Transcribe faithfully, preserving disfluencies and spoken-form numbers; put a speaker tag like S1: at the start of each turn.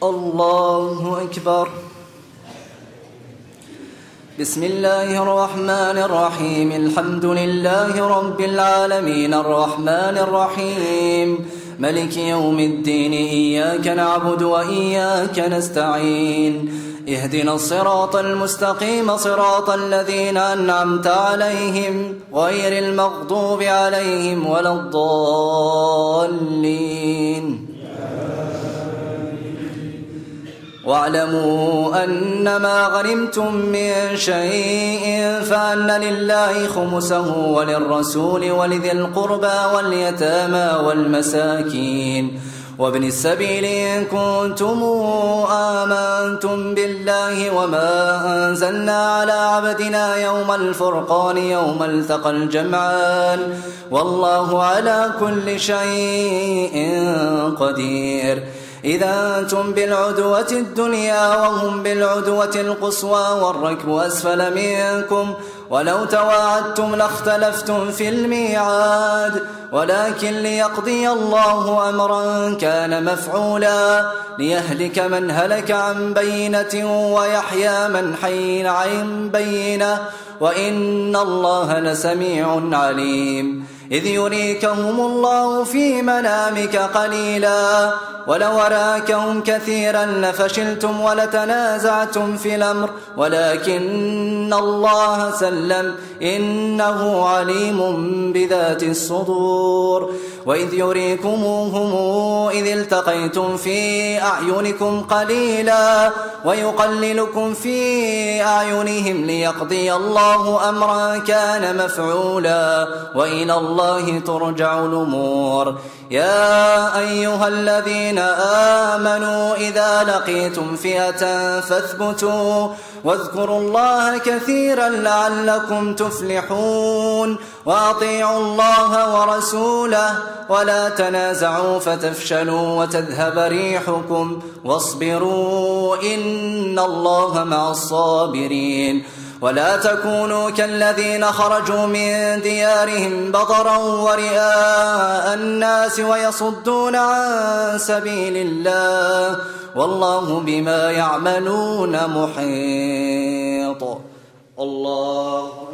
S1: الله أكبر. بسم الله الرحمن الرحيم. الحمد لله رب العالمين الرحمن الرحيم ملك يوم الدين. إياك نعبد وإياك نستعين. اهدنا الصراط المستقيم صراط الذين أنعمت عليهم غير المغضوب عليهم ولا الضالين. واعلموا أنما غنمتم من شيء فأن لله خمسه وللرسول ولذي القربى واليتامى والمساكين وابن السبيل إن كنتم آمنتم بالله وما أنزلنا على عبدنا يوم الفرقان يوم التقى الجمعان والله على كل شيء قدير. إذا أنتم بالعدوة الدنيا وهم بالعدوة القصوى والركب أسفل منكم ولو تواعدتم لاختلفتم في الميعاد ولكن ليقضي الله أمرا كان مفعولا ليهلك من هلك عن بينة ويحيى من حي عن بينة وإن الله لسميع عليم. إذ يريكهم الله في منامك قليلا ولو أراكهم كثيرا لفشلتم ولتنازعتم في الأمر ولكن الله سلم إنه عليم بذات الصدور. وإذ يريكموهم إذ التقيتم في أعينكم قليلا ويقللكم في أعينهم ليقضي الله أمرا كان مفعولا وإلى الله ترجع الأمور. يا أيها الذين آمنوا إذا لقيتم فئة فاثبتوا واذكروا الله كثيرا لعلكم تفلحون. وأطيعوا الله ورسوله ولا تنازعوا فتفشلوا وتذهب ريحكم واصبروا إن الله مع الصابرين. ولا تكونوا كالذين خرجوا من ديارهم بطرا ورئاء الناس ويصدون عن سبيل الله والله بما يعملون محيط. الله